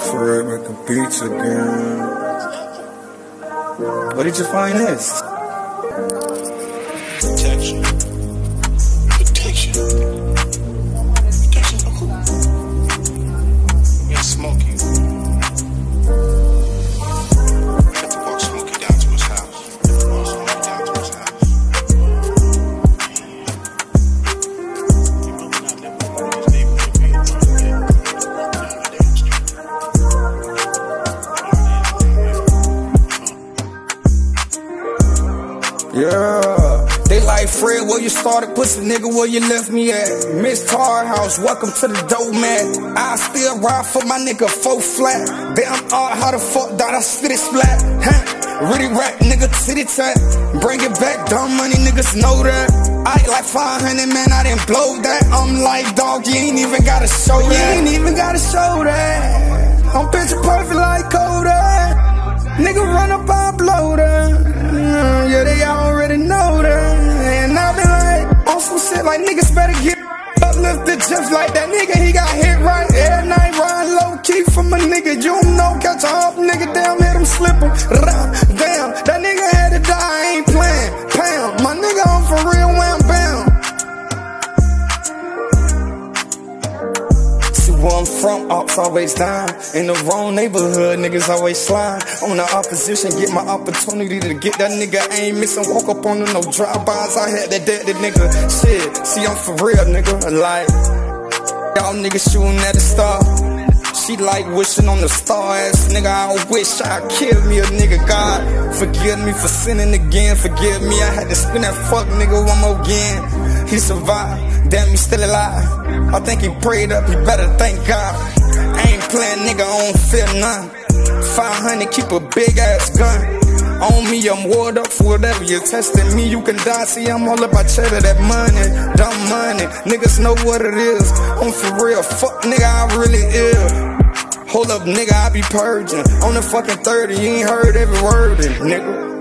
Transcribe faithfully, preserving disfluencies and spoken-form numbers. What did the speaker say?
For it, making beats again. Where did you find this? Protection. Protection. Protection of who? Yeah, Smokey. We have to walk Smokey down to his house. Walk Smokey down to his house. Yeah, they like Fred, where you started, pussy nigga, where you left me at. Miss Tar House, welcome to the dough, man. I still ride for my nigga, four flat. Damn, odd, how the fuck did I spit it splat? Huh? Really rap, nigga, titty tap. Bring it back, dumb money, niggas know that. I ain't like five hundred, man, I didn't blow that. I'm like, dog, you ain't even gotta show that. You ain't even gotta show that. I'm picture perfect like Kodak. Nigga run up, I blow that. Mm, yeah, they already know that. And I been like, on some shit like niggas better get uplifted just like that nigga. He got hit right every night, riding low key from a nigga. You don't know, catch a up nigga, damn, hit him, slip him. Damn, that nigga had to die, I ain't playing. Pam, my nigga on for real, wham, bam. Where I'm from, ops always down. In the wrong neighborhood, niggas always slime. On the opposition, get my opportunity to get that nigga. I ain't missing, walk up on them, no drive-bys. I had that dead nigga. Shit, see, I'm for real, nigga. Like, y'all niggas shooting at the star. She like wishing on the star ass nigga. I wish I killed me a nigga. God, forgive me for sinning again. Forgive me, I had to spin that fuck nigga one more again. He survived, damn, he still alive. I think he prayed up, he better thank God. I ain't playing, nigga, I don't fear none. five hundred, keep a big ass gun. On me, I'm ward up for whatever you're testing me. You can die, see, I'm all about cheddar, that money, dumb money. Niggas know what it is. I'm for real, fuck nigga, I really ill. Hold up, nigga, I be purging. On the fucking thirty, you ain't heard every word, nigga.